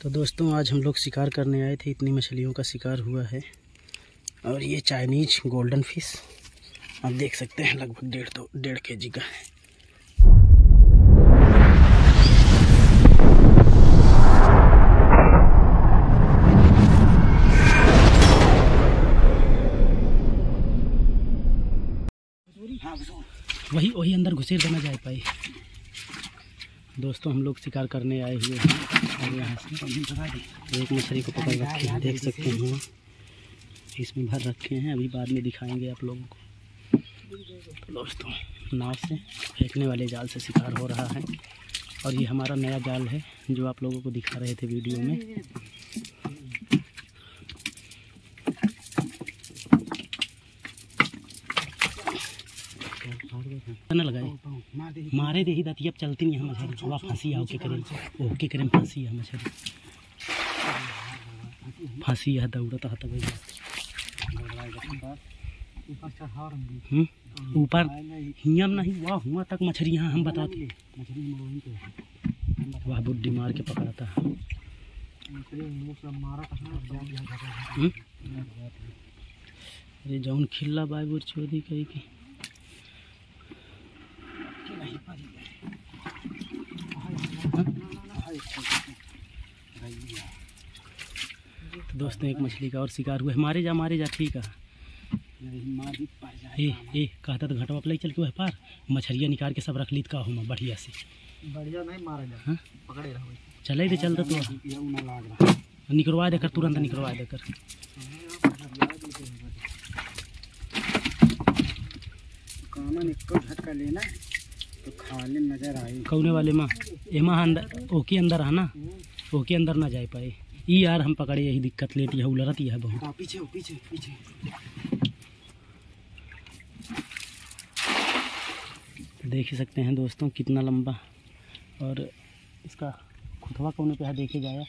तो दोस्तों आज हम लोग शिकार करने आए थे, इतनी मछलियों का शिकार हुआ है। और ये चाइनीज गोल्डन फिश आप देख सकते हैं, लगभग 1.5 kg का है। वही अंदर घुसेर देना जा पाए। दोस्तों हम लोग शिकार करने आए हुए हैं और यहाँ से एक मछली को पकड़ रखे हैं, देख सकते हैं। इसमें भर रखे हैं, अभी बाद में दिखाएंगे आप लोगों को। तो दोस्तों नाव से फेंकने वाले जाल से शिकार हो रहा है और ये हमारा नया जाल है जो आप लोगों को दिखा रहे थे वीडियो में। न लगाए मारे दे ही दाती अब चलती नहीं है मछली। वहाँ फांसी आओ के करें ओके करें फांसी है मछली, फांसी है दौड़ता है तब ऊपर हियाँ नहीं वहाँ हुआ तक मछली। यहाँ हम बताते वह बुड्डी मार के पकड़ता है। अरे जौन खिल्ला बाइबुर चोरी कही की तो दोस्तों एक मछली का और शिकार हुआ है। मारे जा ठीक है। ए कहता तो घटवा पलाई चल के वह पार मछलियाँ निकाल के सब रख ली का हो बढ़िया से बढ़िया नहीं मारा जा पकड़े रहो चले दे चलता तो निकलवा देकर तुरंत निकलवा देकर। झटका लेना तो खाली नजर आई कौने वाले माँ एमा अंदर ओके अंदर है ना, ओके अंदर ना जा पाए। ई यार हम पकड़े यही दिक्कत लेती है, उलरती है बहुत। पीछे पीछे पीछे देख ही सकते हैं दोस्तों कितना लंबा, और इसका खुतवा कौन पे है देखे जाया।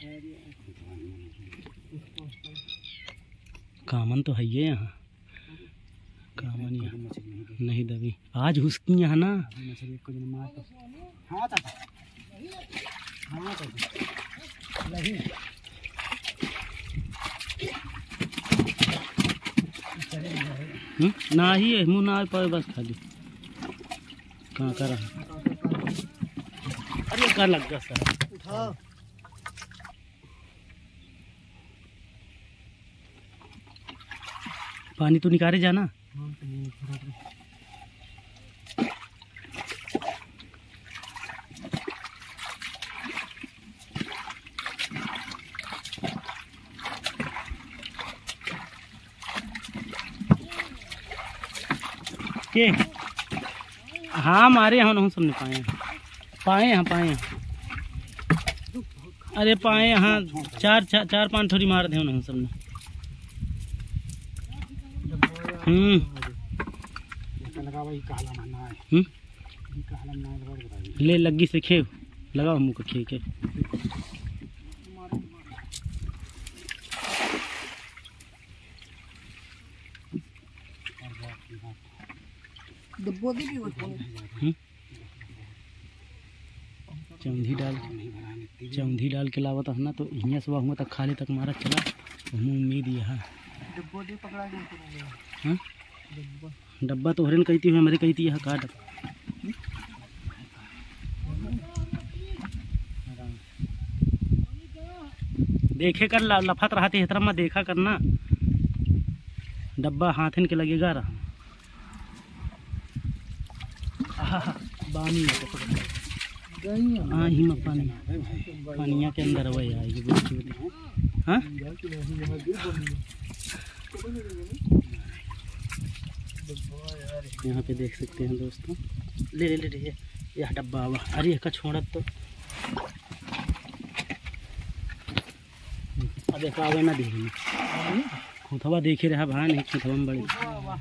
कामन तो है ये यहाँ, कामन यहाँ नहीं दबी आज हुस्की यहाँ ना। ना ही मुँह ना पाए बस खाली कहाँ कर रहा। अरे कर लग गया सर पानी तो निकाले जाना। के हाँ मारे यहाँ हम सब ने पाए हैं। अरे पाए यहाँ चार पाँच थोड़ी मार दे हम सब ने। ले लगी से खेव लगाओ मुँह को खे के। चौंधी डाल के लावत है ना, तो यहाँ से हुआ तक खाली तक मारा चला उम्मीद यहाँ डब्बा तो हरन कहती हुई हमारे कहती है काट देखे कर लफत रहा थे में देखा करना डब्बा हाथन के लगेगा रहा। बानी हाँ ही में पानिया के अंदर वही आएगी। हाँ यहाँ पे देख सकते हैं दोस्तों। ले यह डब्बा आवा अरे का छोड़त तो अब एक आवे ना देखे खुतवा देखे रहा भाई नहीं खुतवा में बड़ी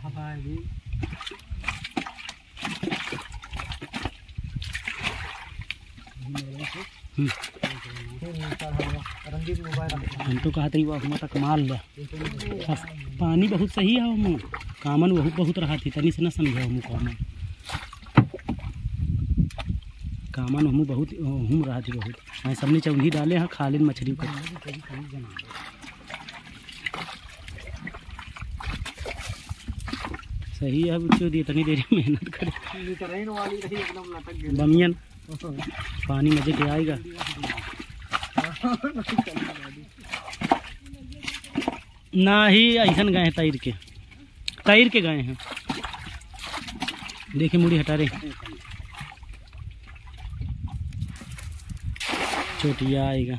हम तो कहते वह तक मार लिया। पानी बहुत सही है हम कामन बहुत रहा थी तनी से न समझे हम कामन हम बहुत हम रहा थी बहुत। हाँ सबने चौंधी डाले हैं खालिन मछली को। सही है बच्चों, इतनी देरी मेहनत करे बमियन पानी मजे के आएगा। ना ही ऐसा गए हैं तैर के गए हैं। देखिए मुड़ी हटा रहे, चोटिया आएगा।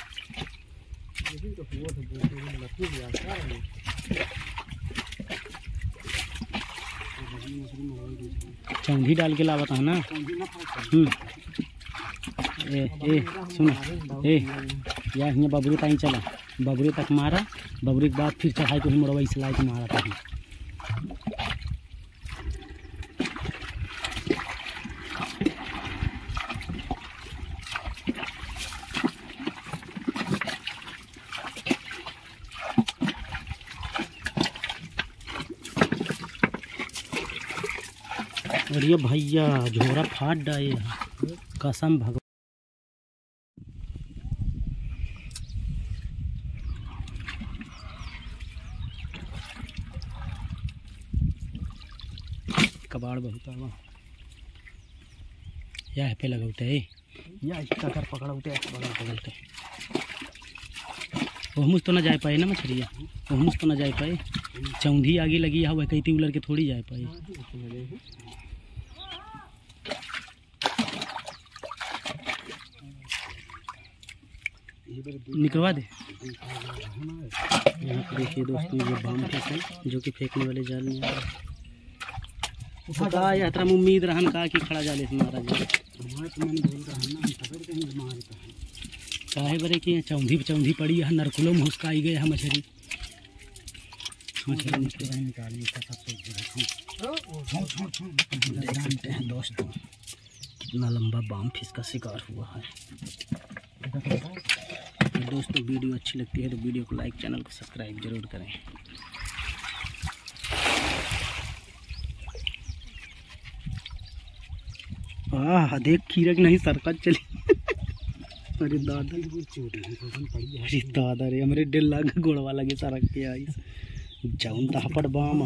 चौंधी डाल के लावता है ना। ए सुनो ए या यहाँ बबरू ताई चला, बबरू तक मारा, बबरू के बाद फिर चढ़ाई को ही मोड़वा इसलाए के मारा था। और ये भैया झोरा फाट डाए कसम भगवान। कबाड़ बहुत आवा या पे लगाते है या इसका कर पकड़ते पकड़ते ओहमुस तो ना जा पाए ना मछलियाँ, ओहमुस तो ना जा पाए। चौंधी आगे लगी है वह कहती उलर के थोड़ी जा पाए। निकलवा दे। यहाँ पर देखिए दोस्तों ये बाम फिश है जो कि फेंकने वाले जाल में पता यात्रा में उम्मीद रहन का कि खड़ा जाले से मारा जाए। काहे बरे की चौंधी पड़ी है, नरकुलों में हुसकाई गए है मछली निकालने का देख सकते हैं दोस्तों कितना लंबा बाम फिश का शिकार हुआ है। तो दोस्तों वीडियो अच्छी लगती है तो वीडियो को लाइक, चैनल को सब्सक्राइब जरूर करें। देख खीरक नहीं सरकत चली। अरे दादा अरे दादा रे हमारे दिल लग गोड़वा लगे सरक के आई जाऊन तहपड़ बाम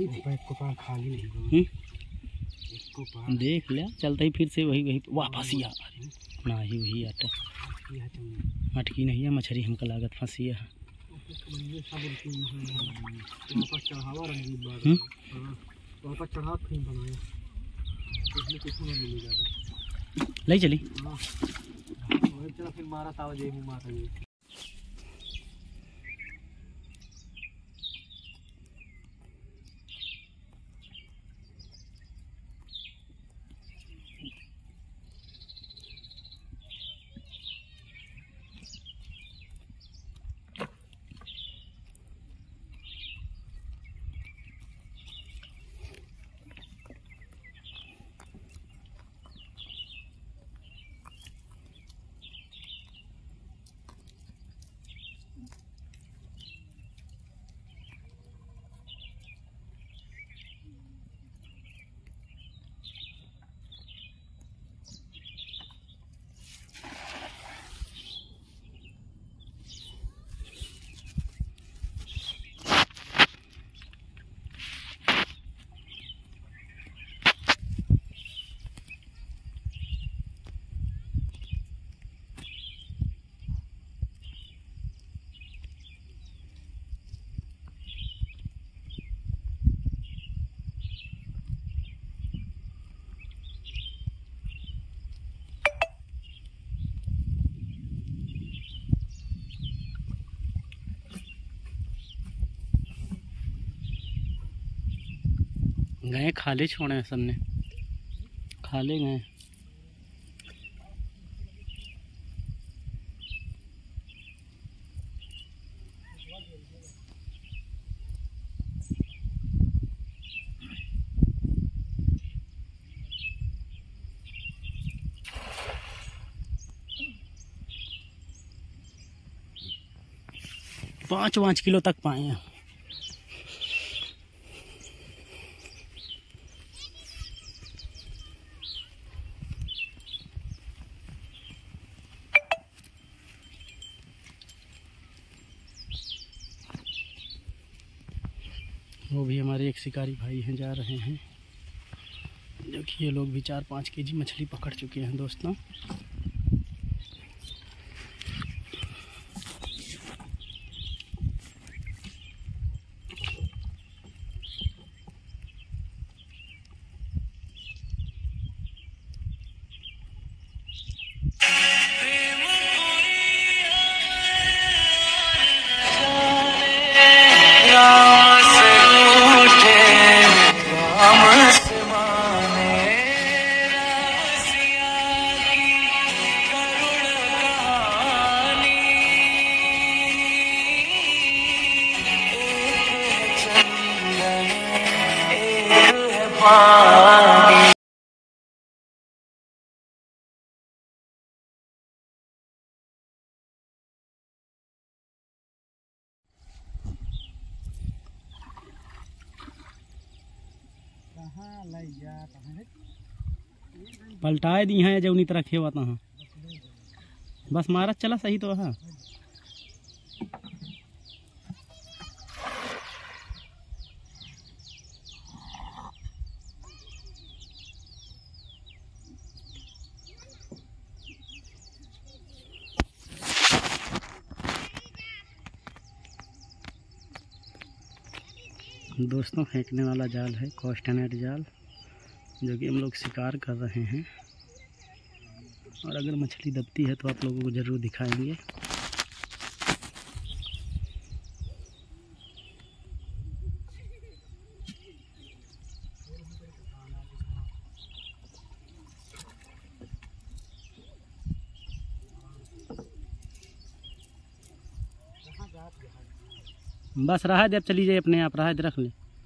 देख लिया चलता ही फिर से वही वापस ही ना ही वही अटकी नहीं है मछली हमका लागत फंसी है। ले चली फिर मारा था गए खाले छोड़े हैं सबने खाले गए। पाँच किलो तक पाए हैं। वो भी हमारे एक शिकारी भाई हैं, जा रहे हैं, जो कि ये लोग भी 4-5 केजी मछली पकड़ चुके हैं दोस्तों। पलटाए दी हैं जो तरह खेवता हाँ, बस मारा चला सही तो हाँ। दोस्तों फेंकने वाला जाल है कास्टनेट जाल, जो कि हम लोग शिकार कर रहे हैं, और अगर मछली दबती है तो आप लोगों को ज़रूर दिखाएंगे। बस रहा जब चली जाए अपने आप, रहा रख ले।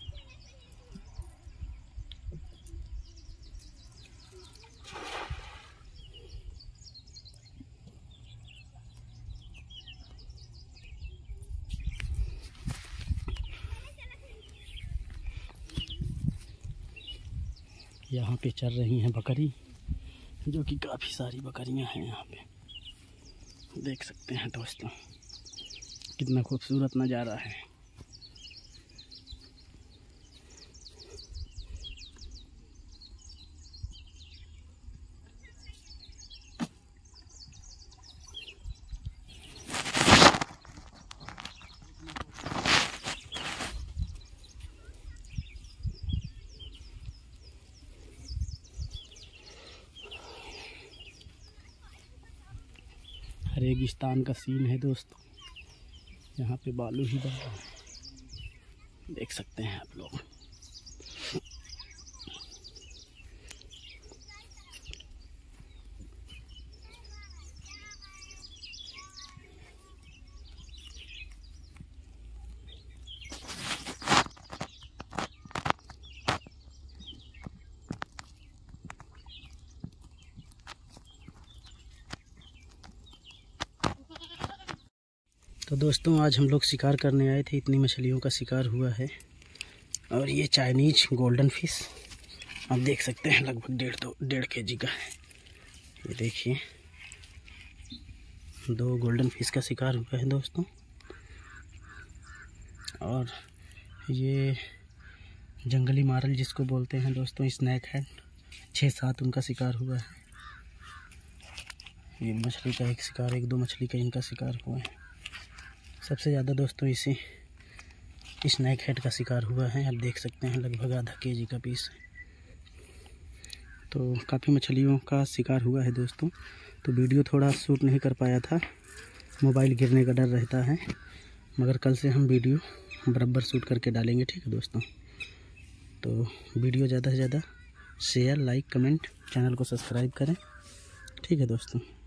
यहाँ पे चल रही हैं बकरी, जो कि काफ़ी सारी बकरियां हैं यहाँ पे, देख सकते हैं दोस्तों कितना खूबसूरत नज़ारा है। रेगिस्तान का सीन है दोस्तों, यहाँ पे बालू ही बन रहा है, देख सकते हैं आप लोग। तो दोस्तों आज हम लोग शिकार करने आए थे, इतनी मछलियों का शिकार हुआ है, और ये चाइनीज गोल्डन फिश आप देख सकते हैं लगभग 1.5 केजी का है। ये देखिए 2 गोल्डन फिश का शिकार हुआ है दोस्तों, और ये जंगली मारल जिसको बोलते हैं दोस्तों, स्नैक हेड 6-7 उनका शिकार हुआ है। ये मछली का एक शिकार, 1-2 मछली का इनका शिकार हुआ है। सबसे ज़्यादा दोस्तों इसे स्नैक हेड का शिकार हुआ है, आप देख सकते हैं लगभग आधा केजी का पीस है। तो काफ़ी मछलियों का शिकार हुआ है दोस्तों। तो वीडियो थोड़ा शूट नहीं कर पाया था, मोबाइल गिरने का डर रहता है, मगर कल से हम वीडियो बराबर शूट करके डालेंगे, ठीक है दोस्तों। तो वीडियो ज़्यादा से ज़्यादा शेयर, लाइक, कमेंट, चैनल को सब्सक्राइब करें, ठीक है दोस्तों।